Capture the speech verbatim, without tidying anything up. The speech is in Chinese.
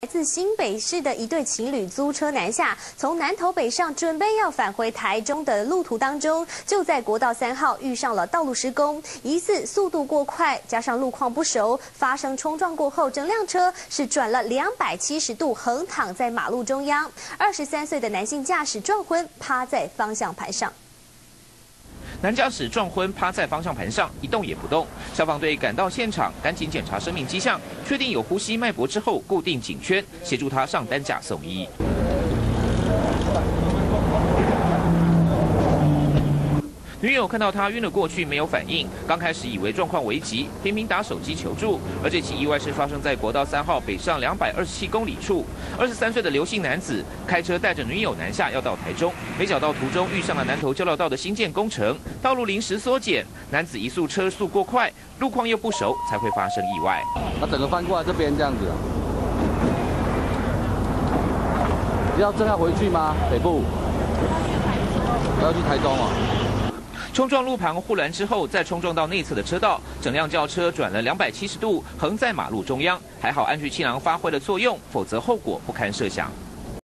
来自新北市的一对情侣租车南下，从南投北上，准备要返回台中的路途当中，就在国道三号遇上了道路施工，疑似速度过快，加上路况不熟，发生冲撞过后，整辆车是转了两百七十度，横躺在马路中央。二十三岁的男性驾驶撞昏，趴在方向盘上。 男驾驶撞昏，趴在方向盘上，一动也不动。消防队赶到现场，赶紧检查生命迹象，确定有呼吸脉搏之后，固定颈圈，协助他上担架送医。 女友看到他晕了过去，没有反应。刚开始以为状况危急，频频打手机求助。而这起意外是发生在国道三号北上两百二十七公里处。二十三岁的刘姓男子开车带着女友南下，要到台中，没想到途中遇上了南投交流道的新建工程，道路临时缩减，男子疑速车速过快，路况又不熟，才会发生意外。 他整个翻过来这边这样子，要正要回去吗？北部，要去台中啊。 冲撞路旁护栏之后，再冲撞到内侧的车道，整辆轿车转了两百七十度，横在马路中央。还好安全气囊发挥了作用，否则后果不堪设想。